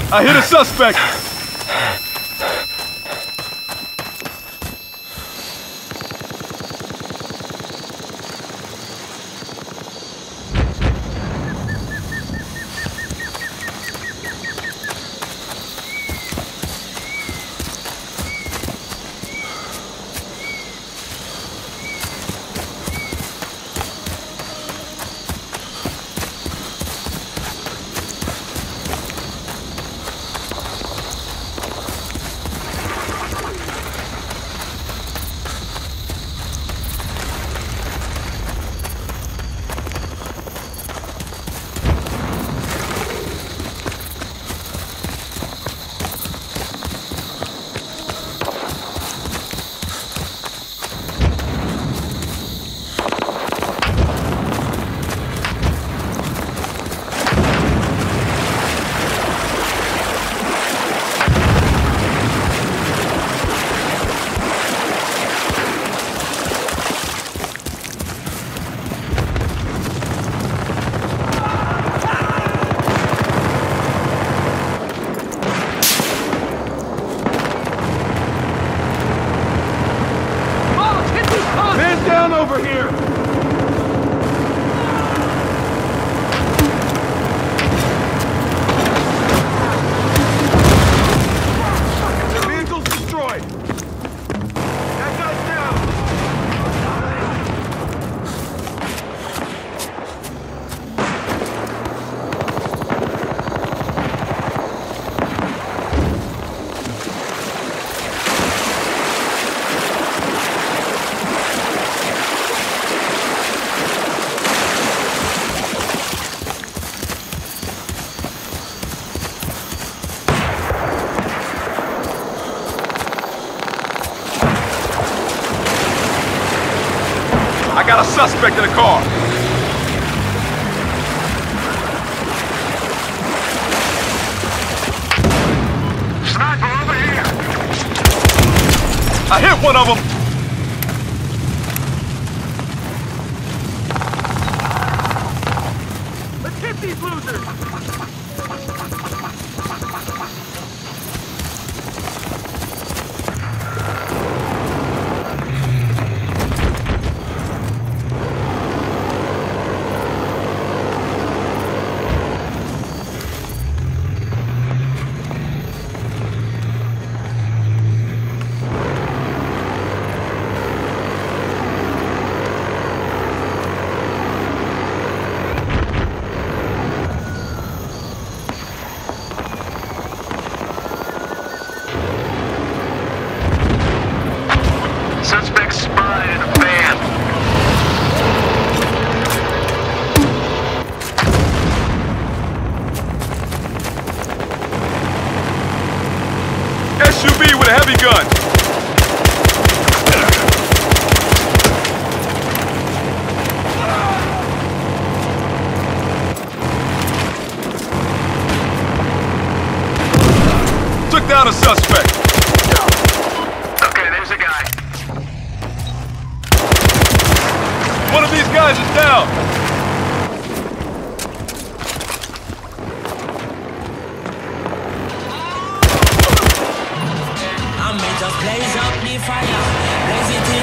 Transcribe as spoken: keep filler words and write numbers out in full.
I hit a suspect! Over here! The vehicle's destroyed! That guy's down! I got a suspect in the car. Sniper over here. I hit one of them. Let's hit these losers. Suspect spotted in a van. S U V with a heavy gun. Took down a suspect. Okay, there's a guy. One of these guys is down! I may just blaze up the fire, blaze it